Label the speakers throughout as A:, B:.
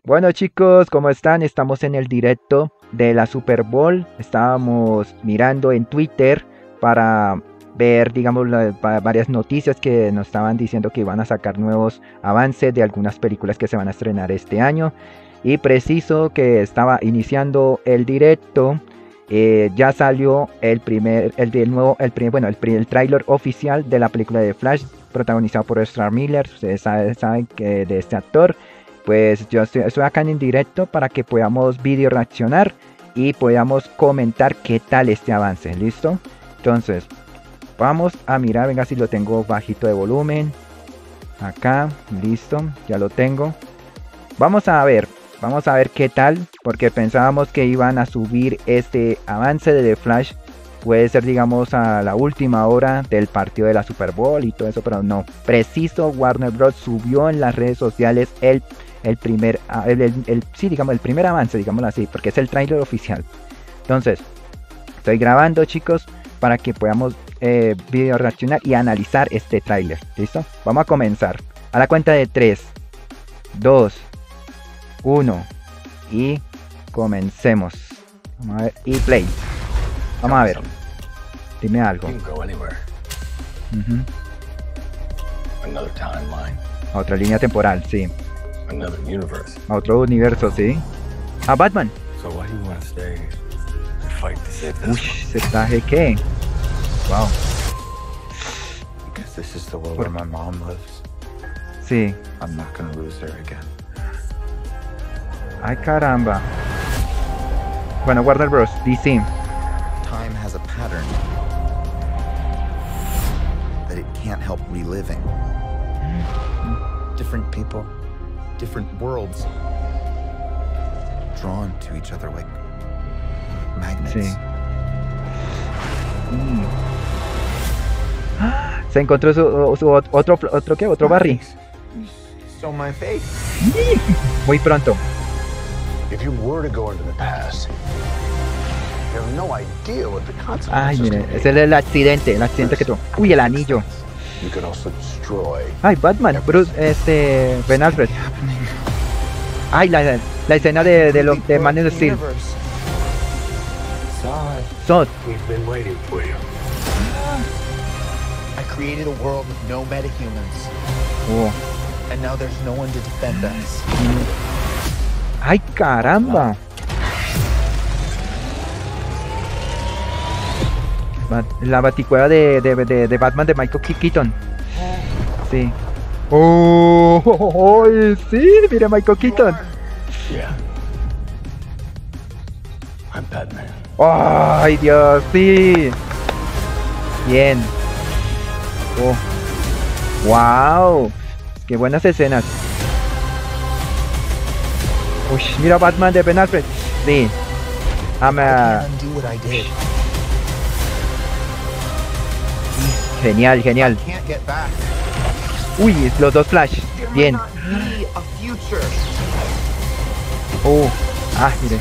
A: Bueno chicos, ¿cómo están? Estamos en el directo de la Super Bowl. Estábamos mirando en Twitter para ver, digamos, varias noticias que nos estaban diciendo que iban a sacar nuevos avances de algunas películas que se van a estrenar este año. Y preciso que estaba iniciando el directo, ya salió el tráiler oficial de la película de Flash, protagonizado por Ezra Miller. Ustedes saben que de este actor. Pues yo estoy acá en directo para que podamos video reaccionar y podamos comentar qué tal este avance, ¿listo? Entonces, vamos a mirar, venga, si lo tengo bajito de volumen. Acá, listo, ya lo tengo. Vamos a ver qué tal, porque pensábamos que iban a subir este avance de The Flash. Puede ser, digamos, a la última hora del partido de la Super Bowl y todo eso, pero no. Preciso, Warner Bros. Subió en las redes sociales el primer avance, digámoslo así, porque es el tráiler oficial. Entonces, estoy grabando, chicos, para que podamos video reaccionar y analizar este tráiler. ¿Listo? Vamos a comenzar. A la cuenta de 3, 2, 1 y comencemos. Vamos a ver, y play. Vamos a ver. Dime algo. Otra línea temporal, sí. Otro universo, sí. Ah, Batman. Ush, ¿se está qué? Wow. Sí. Ay, caramba. Bueno, Warner Bros. DC.
B: Time has a pattern that it can't help reliving. Different people, different worlds, drawn to each other like magnets.
A: Sí. Se encontró otro Barry.
B: So my face.
A: Muy pronto.
C: If you were to go into the past, you have no idea what the consequences.
A: Ay, mire, ese es el accidente que tuvo. Uy, el anillo.
C: You could also destroy.
A: Ay, Batman, Bruce, Ben Alfred. Ay, la escena de Man of Steel. Zod.
C: We've been waiting for you.
B: I created a world with no metahumans,
A: Oh.
B: and now there's no one to defend us.
A: Ay, caramba. La baticueva de Batman de Michael Keaton. Sí. Oh, sí, mira Michael Keaton.
C: Yeah. I'm Batman.
A: Ay, Dios, sí. Bien. Oh. Wow. Qué buenas escenas. Uy, mira Batman de Ben Alfred. Sí.
B: I can't undo what I did.
A: Genial, genial.
B: Can't get back.
A: Uy, los dos Flash.
B: There
A: Bien.
B: might not be a future.
A: Oh. Ah, mire.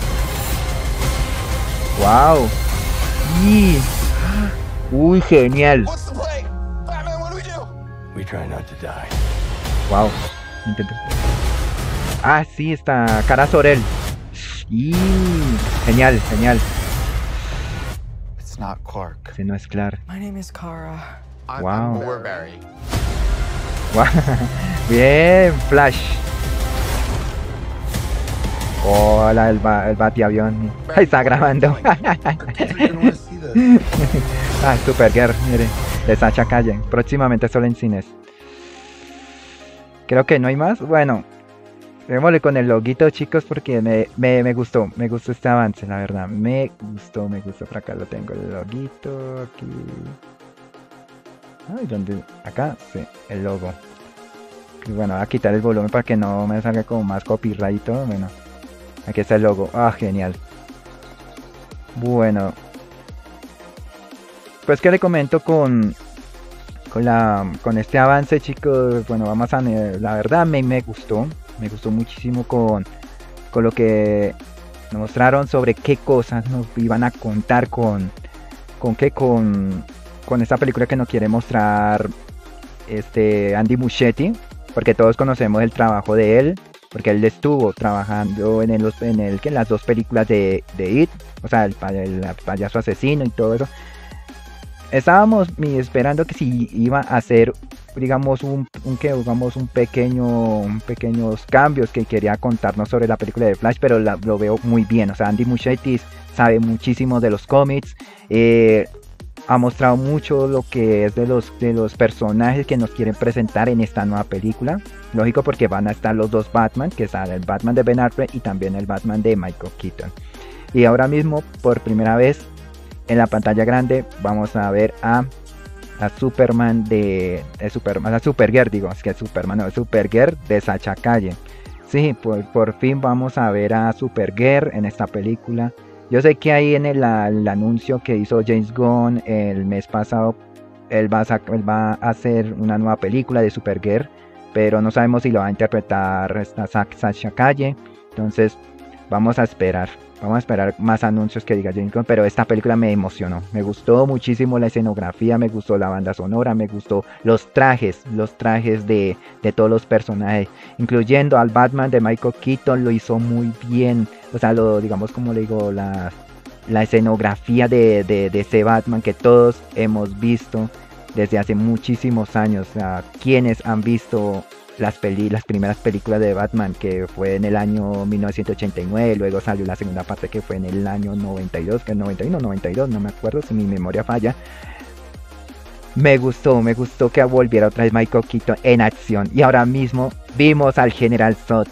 A: Wow. Y... Uy, genial.
B: What's the play? Batman, what do we do?
C: We try not to die.
A: Wow. Intento. Ah, sí, está Kara Zor-El. Y... Genial, genial.
B: It's not Clark.
A: Si no es claro.
D: My name is Kara.
A: Wow.
B: We're Barry.
A: Wow. Bien, Flash. Hola, el batiavión. Ahí está grabando. Ah, Supergirl, mire. De Sacha Calle. Próximamente solo en cines. Creo que no hay más. Bueno, démosle con el loguito, chicos, porque me gustó. Me gustó este avance, la verdad. Me gustó. Por acá lo tengo, el loguito. Aquí. Ay, ¿dónde? Acá, sí, el logo. Y bueno, voy a quitar el volumen para que no me salga como más copyright y todo. Bueno, aquí está el logo. Ah, genial. Bueno, pues que le comento con este avance, chicos. Bueno, vamos a, la verdad me gustó muchísimo con lo que nos mostraron sobre qué cosas nos iban a contar con esta película que nos quiere mostrar Andy Muschietti, porque todos conocemos el trabajo de él porque él estuvo trabajando en las dos películas de It, o sea, el payaso asesino y todo eso. Estábamos esperando que si iba a hacer, digamos, pequeños cambios que quería contarnos sobre la película de Flash, pero lo veo muy bien. O sea, Andy Muschietti sabe muchísimo de los cómics, ha mostrado mucho lo que es de los personajes que nos quieren presentar en esta nueva película. Lógico, porque van a estar los dos Batman, que es el Batman de Ben Affleck y también el Batman de Michael Keaton. Y ahora mismo, por primera vez en la pantalla grande, vamos a ver a Superman a Supergirl, digo, es que Superman no, Supergirl de Sacha Calle. Sí, por fin vamos a ver a Supergirl en esta película. Yo sé que ahí en el anuncio que hizo James Gunn el mes pasado, él va a hacer una nueva película de Supergirl, pero no sabemos si lo va a interpretar esta Sacha Calle. Entonces vamos a esperar más anuncios que diga James Gunn, pero esta película me emocionó, me gustó muchísimo la escenografía, me gustó la banda sonora, me gustó los trajes de todos los personajes, incluyendo al Batman de Michael Keaton, lo hizo muy bien. O sea, digamos, como le digo, la escenografía de ese Batman que todos hemos visto desde hace muchísimos años. O sea, quienes han visto las primeras películas de Batman, que fue en el año 1989, luego salió la segunda parte que fue en el año 92, que es 91, 92, no me acuerdo si mi memoria falla. Me gustó que volviera otra vez Michael Keaton en acción. Y ahora mismo vimos al General Zod.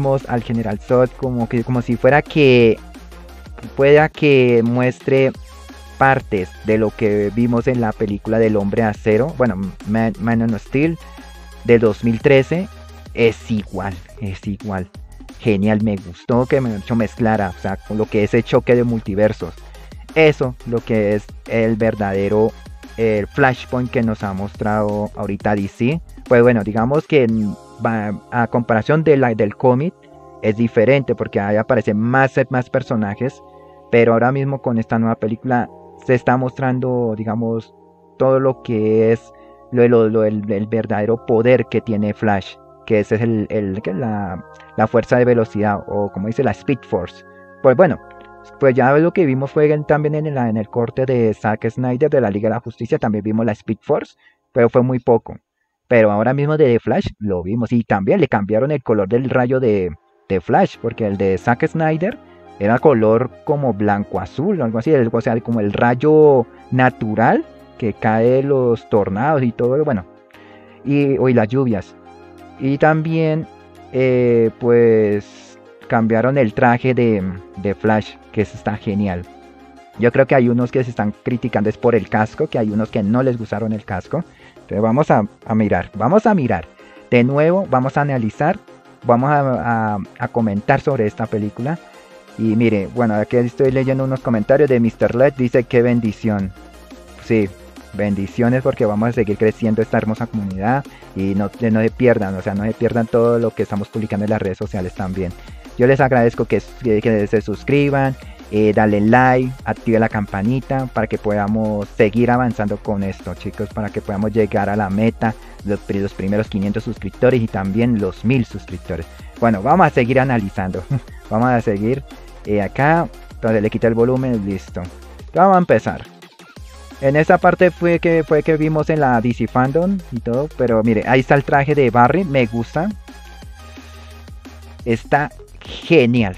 A: Como si fuera que pueda que muestre partes de lo que vimos en la película del Hombre Acero. Bueno, Man of Steel de 2013. Es igual. Genial, me gustó que me mezclara, o sea, con lo que es el choque de multiversos. Eso, lo que es el verdadero Flashpoint que nos ha mostrado ahorita DC. Pues bueno, digamos que a comparación del cómic es diferente, porque ahí aparecen más personajes, pero ahora mismo con esta nueva película se está mostrando, digamos, todo lo que es el verdadero poder que tiene Flash, que ese es la fuerza de velocidad, o como dice, la Speed Force. Pues bueno, pues ya lo que vimos fue también en el corte de Zack Snyder de la Liga de la Justicia, también vimos la Speed Force, pero fue muy poco. Pero ahora mismo de The Flash lo vimos, y también le cambiaron el color del rayo de Flash, porque el de Zack Snyder era color como blanco azul, algo así, o sea, como el rayo natural que cae los tornados y todo, bueno, y las lluvias. Y también pues cambiaron el traje de Flash, que está genial. Yo creo que hay unos que se están criticando es por el casco, que hay unos que no les gustaron el casco. Entonces vamos a mirar de nuevo, vamos a analizar, vamos a comentar sobre esta película. Y mire, bueno, aquí estoy leyendo unos comentarios de Mr. Led, dice que bendición. Sí, bendiciones, porque vamos a seguir creciendo esta hermosa comunidad, y no se pierdan, o sea, no se pierdan todo lo que estamos publicando en las redes sociales también. Yo les agradezco que se suscriban, dale like, active la campanita para que podamos seguir avanzando con esto, chicos, para que podamos llegar a la meta, los primeros 500 suscriptores y también los 1000 suscriptores. Bueno, vamos a seguir analizando, vamos a seguir acá, entonces le quité el volumen, listo. Vamos a empezar. En esta parte fue que vimos en la DC Fandom y todo, pero mire, ahí está el traje de Barry, me gusta. Está genial.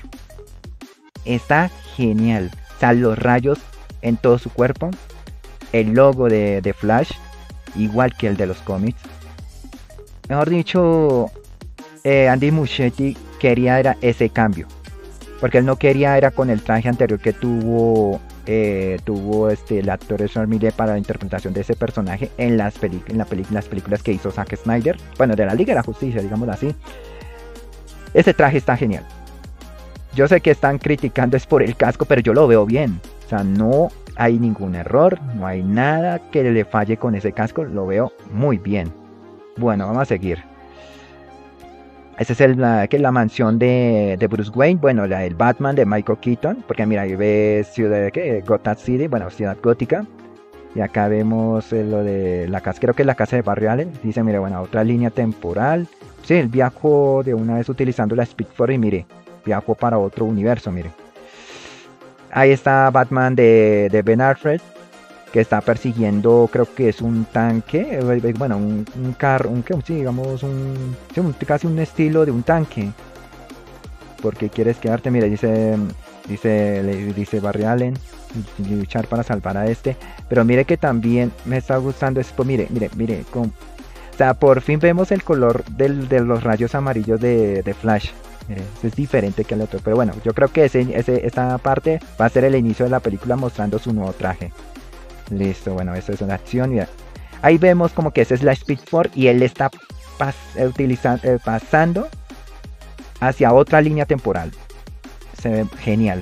A: O sea, los rayos en todo su cuerpo. El logo de Flash, igual que el de los cómics. Mejor dicho, Andy Muschietti quería era ese cambio, porque él no quería era con el traje anterior que tuvo el actor Ezra Miller para la interpretación de ese personaje en las películas que hizo Zack Snyder, bueno, de la Liga de la Justicia, digámoslo así. Ese traje está genial. Yo sé que están criticando es por el casco, pero yo lo veo bien. O sea, no hay ningún error, no hay nada que le falle con ese casco, lo veo muy bien. Bueno, vamos a seguir. Esa es la mansión de Bruce Wayne, bueno, el Batman de Michael Keaton, porque mira, ahí ves Gotham City, bueno, Ciudad Gótica. Y acá vemos lo de la casa, creo que es la casa de Barry Allen. Dice, mira, bueno, otra línea temporal, Sí, él viajó de una vez utilizando la Speed Force y mire, viajó para otro universo, mire. Ahí está Batman de Ben Affleck, que está persiguiendo, creo que es un tanque, bueno, un carro, sí, digamos, casi un estilo de un tanque. Porque quieres quedarte, mire, dice Barry Allen, luchar para salvar a este. Pero mire que también me está gustando esto, mire, o sea, por fin vemos el color de los rayos amarillos de Flash. Mire, es diferente que el otro. Pero bueno, yo creo que esta parte va a ser el inicio de la película mostrando su nuevo traje. Listo, bueno, eso es una acción. Mira. Ahí vemos como que esa es la Speed Force y él está pasando hacia otra línea temporal. Se ve genial.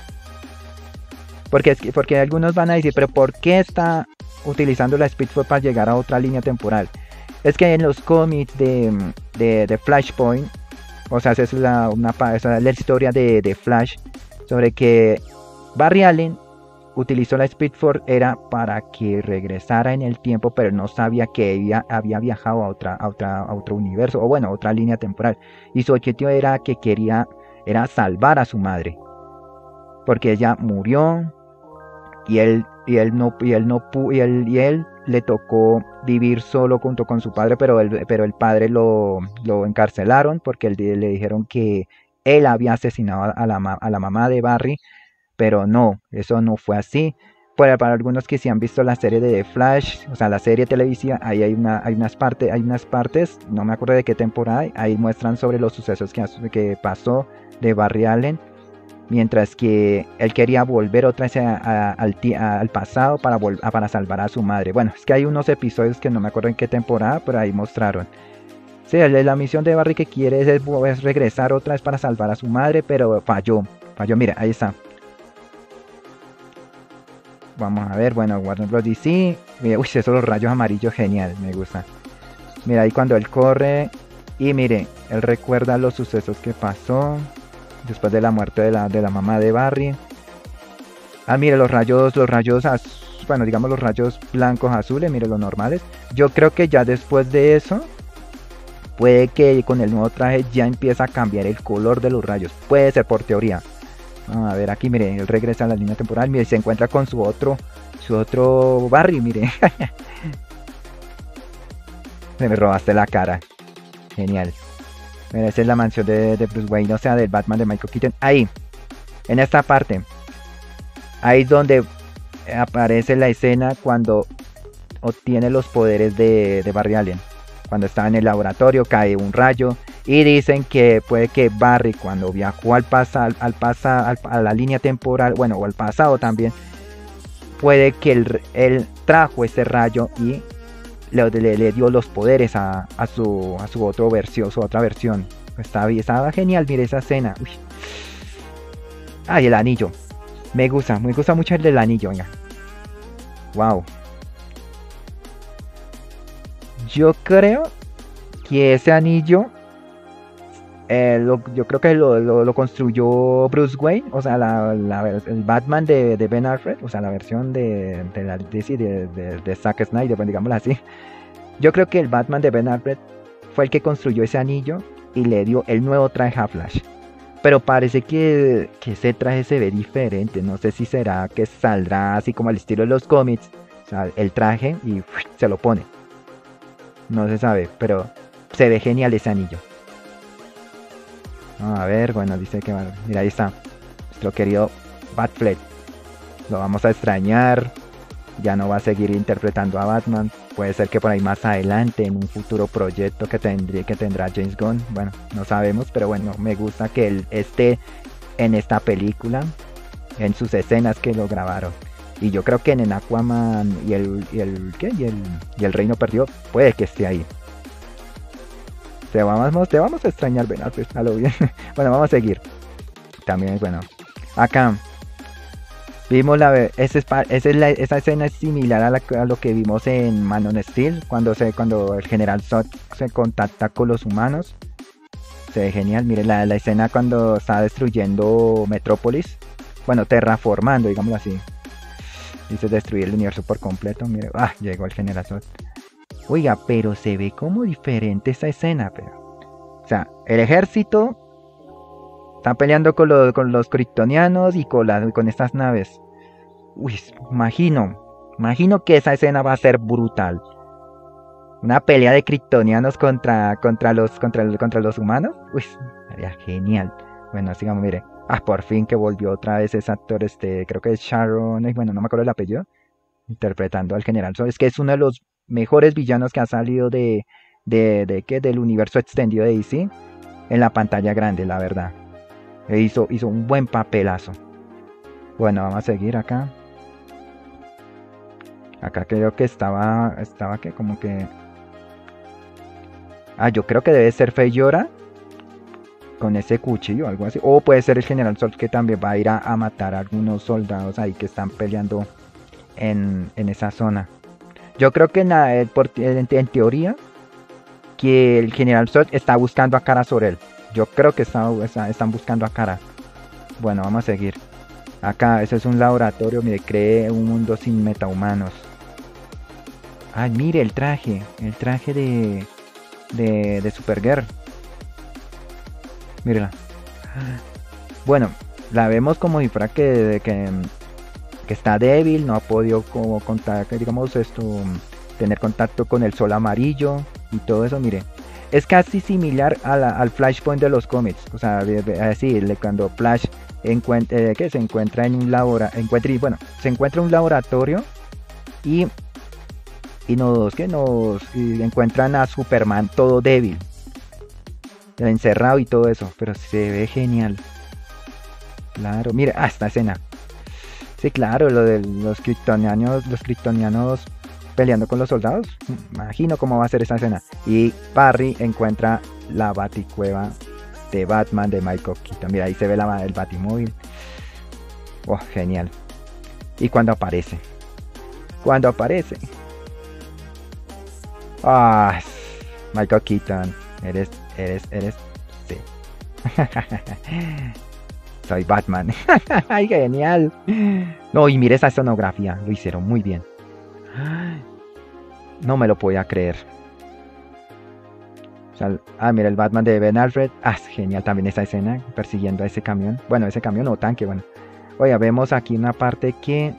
A: Porque algunos van a decir, pero ¿por qué está utilizando la Speed Force para llegar a otra línea temporal? Es que en los cómics de Flashpoint, o sea, esa es la historia de Flash, sobre que Barry Allen utilizó la Speed Force era para que regresara en el tiempo, pero no sabía que había viajado a otro universo, o bueno, a otra línea temporal. Y su objetivo era era salvar a su madre, porque ella murió y él le tocó vivir solo junto con su padre, pero el padre lo encarcelaron porque le dijeron que él había asesinado a la mamá de Barry. Pero no, eso no fue así. Para algunos que sí han visto la serie de The Flash, o sea, la serie televisiva, ahí hay unas partes, no me acuerdo de qué temporada, ahí muestran sobre los sucesos que pasó de Barry Allen, mientras que él quería volver otra vez al pasado para salvar a su madre. Bueno, es que hay unos episodios que no me acuerdo en qué temporada, pero ahí mostraron. Sí, la misión de Barry que quiere es regresar otra vez para salvar a su madre, pero falló, mira, ahí está. Vamos a ver, bueno, Warner Bros. DC. Mira, uy, esos los rayos amarillos, genial, me gusta. Mira, ahí cuando él corre. Y mire, él recuerda los sucesos que pasó después de la muerte de la mamá de Barry. Ah, mire, los rayos, bueno, digamos los rayos blancos, azules, mire, los normales. Yo creo que ya después de eso, puede que con el nuevo traje ya empieza a cambiar el color de los rayos. Puede ser por teoría. Vamos a ver aquí, mire, él regresa a la línea temporal, mire, se encuentra con su otro Barry, mire. Me robaste la cara. Genial. Mira, esa es la mansión de Bruce Wayne, o sea, del Batman de Michael Keaton. Ahí, en esta parte. Ahí es donde aparece la escena cuando obtiene los poderes de Barry Allen. Cuando está en el laboratorio, cae un rayo. Y dicen que puede que Barry, cuando viajó a la línea temporal, bueno, o al pasado también, puede que él trajo ese rayo y le dio los poderes a su otra versión. Estaba genial, mire esa escena. Uy. Ay, el anillo. Me gusta mucho el del anillo, venga. Wow. Yo creo que ese anillo yo creo que lo construyó Bruce Wayne, o sea, el Batman de Ben Affleck, o sea, la versión de Zack Snyder, pues, digámoslo así. Yo creo que el Batman de Ben Affleck fue el que construyó ese anillo y le dio el nuevo traje a Flash. Pero parece que ese traje se ve diferente, no sé si será que saldrá así como al estilo de los cómics, o sea, el traje y se lo pone. No se sabe, pero se ve genial ese anillo. A ver, bueno, dice que... Mira, ahí está. Nuestro querido Batfleck. Lo vamos a extrañar. Ya no va a seguir interpretando a Batman. Puede ser que por ahí más adelante, en un futuro proyecto que tendrá James Gunn. Bueno, no sabemos, pero bueno, me gusta que él esté en esta película. En sus escenas que lo grabaron. Y yo creo que en Aquaman y el Reino Perdido puede que esté ahí. Te vamos a extrañar, Ben Affleck, a lo bien. Bueno, vamos a seguir. También, bueno, acá vimos esa escena es similar a lo que vimos en Man of Steel, cuando el general Zod se contacta con los humanos. Se ve genial, mire la escena cuando está destruyendo Metrópolis. Bueno, terraformando, digámoslo así. Dice destruir el universo por completo. Mire, llegó el general Zod. Oiga, pero se ve como diferente esa escena, pero O sea, el ejército está peleando con los kryptonianos y con estas naves. Uy, imagino que esa escena va a ser brutal. Una pelea de kryptonianos contra los humanos. Uy, sería genial. Bueno, sigamos, mire. Ah, por fin que volvió otra vez ese actor, creo que es Sharon, bueno, no me acuerdo el apellido, interpretando al General Zod. Es que es uno de los mejores villanos que ha salido del universo extendido de DC en la pantalla grande, la verdad. Hizo un buen papelazo. Bueno, vamos a seguir acá. Acá creo que estaba que como que... Ah, yo creo que debe ser Feyora con ese cuchillo o algo así. O puede ser el General Zod, que también va a ir a matar a algunos soldados ahí que están peleando en esa zona. Yo creo que en teoría que el General Zod está buscando a Kara Zor-El. Yo creo que están buscando a Kara. Bueno, vamos a seguir. Acá, ese es un laboratorio. Mire, cree un mundo sin metahumanos. Ay, mire el traje. El traje de Supergirl. Mírela. Bueno, la vemos como si fuera que está débil. No ha podido como tener contacto con el sol amarillo y todo eso. Mire, es casi similar al Flashpoint de los cómics. O sea, así, cuando Flash se encuentra en un se encuentra un laboratorio y encuentran a Superman todo débil, encerrado y todo eso, pero se ve genial. Claro, mire, esta escena. Sí, claro, lo de los kryptonianos peleando con los soldados. Imagino cómo va a ser esa escena. Y Barry encuentra la baticueva de Batman de Michael Keaton. Mira, ahí se ve el batimóvil. Oh, genial. Y cuando aparece. Ah, Michael Keaton. Eres. Sí. Soy Batman. Ay, genial. No, y mire esa escenografía. Lo hicieron muy bien. No me lo podía creer. O sea, mira el Batman de Ben Affleck. Genial también esa escena persiguiendo a ese camión. Bueno, ese camión o tanque, bueno. Oiga, vemos aquí una parte que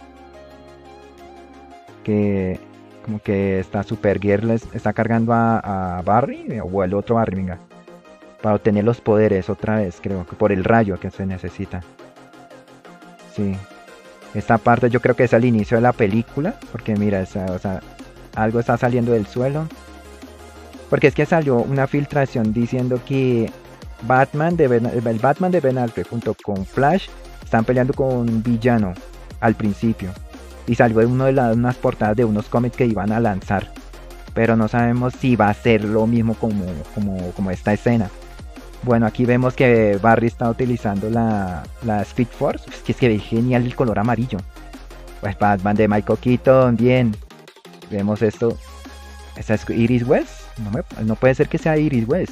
A: como que está Supergirl está cargando a Barry o el otro Barry, venga, para obtener los poderes otra vez, creo que por el rayo que se necesita. Sí. Esta parte yo creo que es al inicio de la película, porque mira, algo está saliendo del suelo. Porque es que salió una filtración diciendo que el Batman de Ben Affleck junto con Flash están peleando con un villano al principio. Y salió en unas portadas de unos cómics que iban a lanzar. Pero no sabemos si va a ser lo mismo como esta escena. Bueno, aquí vemos que Barry está utilizando la Speed Force. Es que ve genial el color amarillo. Pues Batman de Michael Keaton, bien. Vemos esto. ¿Esta es Iris West? No puede ser que sea Iris West.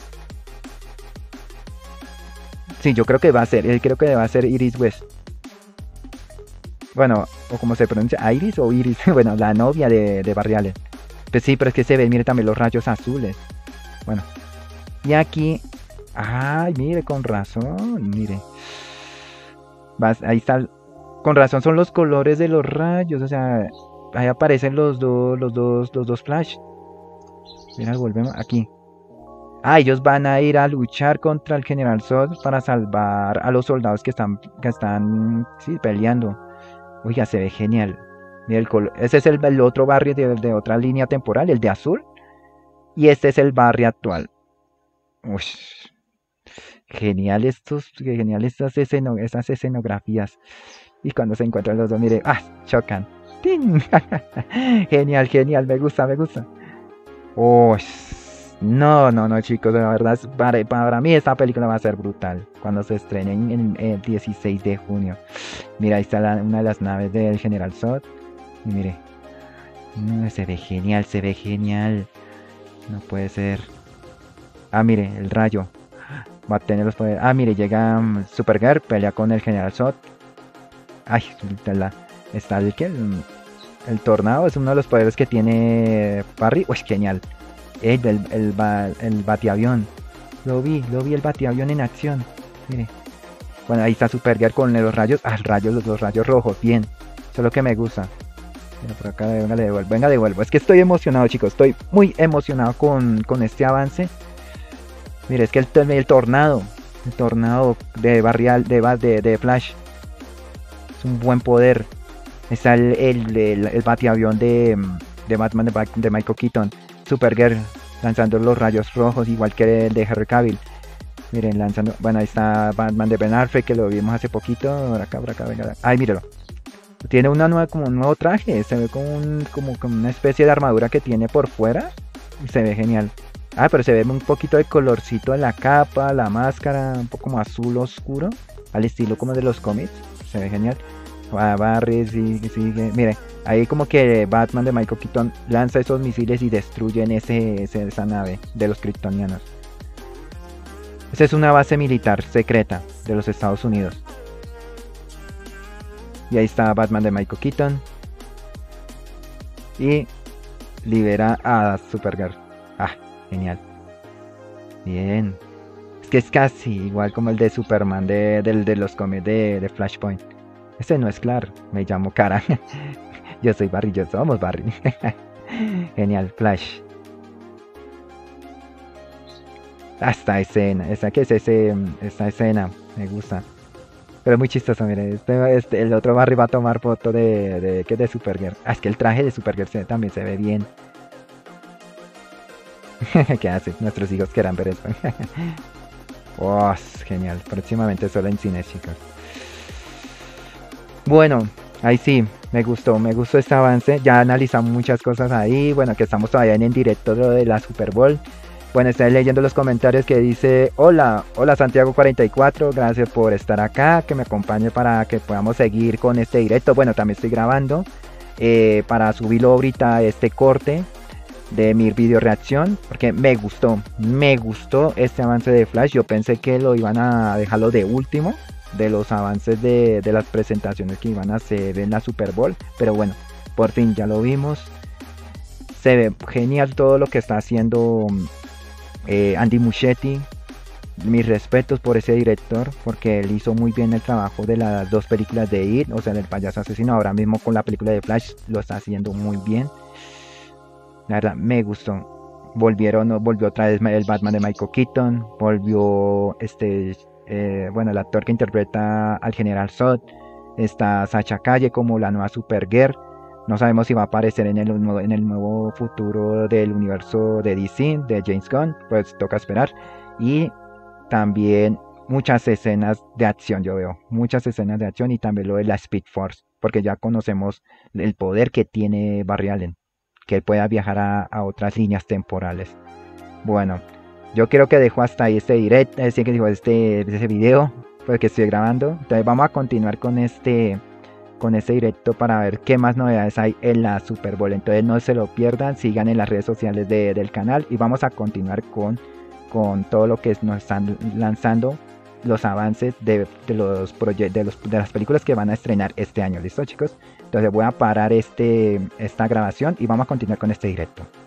A: Sí, yo creo que va a ser. Creo que va a ser Iris West. Bueno, o como se pronuncia, Iris o Iris. Bueno, la novia de Barry Allen. Pues sí, pero es que se ven, mire también los rayos azules. Bueno. Y aquí... Ay, mire, con razón, mire. Ahí está. Con razón son los colores de los rayos. O sea, ahí aparecen los dos Flash. Mira, volvemos aquí. Ellos van a ir a luchar contra el General Zod para salvar a los soldados que están sí, peleando. Oiga, se ve genial. Mira el color. Ese es el otro barrio de otra línea temporal, el de azul. Y este es el barrio actual. Uy. Genial estas escenografías. Y cuando se encuentran los dos, mire, chocan. ¡Ting! Genial, me gusta. Oh, no, chicos, la verdad, para mí esta película va a ser brutal cuando se estrene en el 16 de junio. Mira, ahí está una de las naves del General Zod. Y mire, se ve genial. No puede ser. Mire, el rayo. Va a tener los poderes. Mire, llega Supergirl, pelea con el General Zod. Está el tornado, es uno de los poderes que tiene Barry. Uy, genial. El batiavión. Lo vi el batiavión en acción. Mire. Bueno, ahí está Supergirl con los rayos. Ah, los rayos rojos, bien. Eso es lo que me gusta. Pero por acá, venga, devuelvo. Es que estoy emocionado, chicos. Estoy muy emocionado con este avance. Mire, es que el tornado de barrial, de Flash. Es un buen poder. Está el batiavión de Batman de Michael Keaton. Supergirl lanzando los rayos rojos, igual que el de Henry Cavill. Miren, lanzando. Bueno, ahí está Batman de Ben Affleck, que lo vimos hace poquito. Por acá, venga. Ay, míralo. Tiene como un nuevo traje. Se ve como una especie de armadura que tiene por fuera. Y se ve genial. Ah, pero se ve un poquito de colorcito en la capa, la máscara, un poco como azul oscuro. Al estilo como de los cómics. Se ve genial. Barry sigue. Mire, ahí como que Batman de Michael Keaton lanza esos misiles y destruyen esa nave de los kryptonianos. Esa es una base militar secreta de los Estados Unidos. Y ahí está Batman de Michael Keaton. Y libera a Supergirl. Ah, genial. Bien. Es que es casi igual como el de Superman de los cómics de Flashpoint. Ese no es Clark, me llamo Kara. Yo soy Barry, somos Barry. Genial, Flash. Esta escena, esta escena, me gusta. Pero es muy chistoso, mire, el otro Barry va a tomar foto de Supergirl. Ah, es que el traje de Supergirl también se ve bien. ¿Qué hace? Nuestros hijos quieran ver eso. Oh, genial, próximamente solo en cines, chicos. Bueno, ahí sí, me gustó este avance. Ya analizamos muchas cosas ahí. Bueno, que estamos todavía en directo de la Super Bowl. Bueno, estoy leyendo los comentarios que dice: hola Santiago 44, gracias por estar acá, que me acompañe para que podamos seguir con este directo. Bueno, también estoy grabando para subirlo ahorita, este corte de mi video reacción, porque me gustó este avance de Flash. Yo pensé que lo iban a dejarlo de último de los avances de las presentaciones que iban a hacer en la Super Bowl, pero bueno, por fin ya lo vimos. Se ve genial todo lo que está haciendo Andy Muschietti. Mis respetos por ese director, porque él hizo muy bien el trabajo de las dos películas de It, o sea, del payaso asesino. Ahora mismo con la película de Flash lo está haciendo muy bien. La verdad me gustó. Volvió otra vez el Batman de Michael Keaton, volvió bueno, el actor que interpreta al General Zod. Está Sacha Calle como la nueva Supergirl. No sabemos si va a aparecer en el nuevo futuro del universo de DC, de James Gunn. Pues toca esperar. Y también muchas escenas de acción, yo veo. Muchas escenas de acción y también lo de la Speed Force. Porque ya conocemos el poder que tiene Barry Allen. Que pueda viajar a otras líneas temporales. Bueno, yo creo que dejo hasta ahí este directo. Este video. Porque estoy grabando. Entonces vamos a continuar con este directo para ver qué más novedades hay en la Super Bowl. Entonces no se lo pierdan, sigan en las redes sociales del canal y vamos a continuar con todo lo que nos están lanzando, los avances de las películas que van a estrenar este año. ¿Listo, chicos? Entonces voy a parar esta grabación y vamos a continuar con este directo.